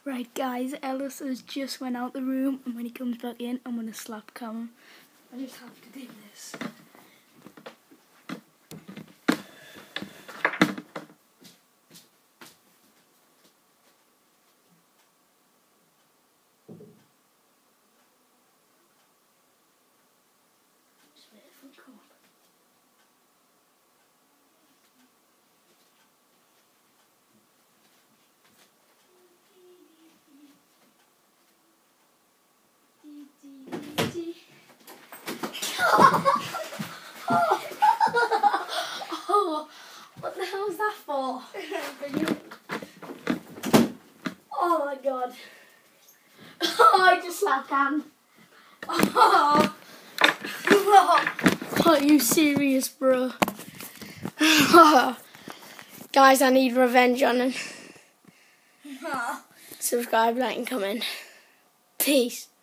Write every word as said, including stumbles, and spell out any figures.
Right guys, Ellis has just went out the room, and when he comes back in I'm going to slap cam him. I just have to do this. Just wait for it to come up. Oh, what the hell is that for? Oh my god. Oh, I just slapped Anne. Oh. Are you serious, bro? Guys, I need revenge on him. Subscribe, like, and comment. Peace.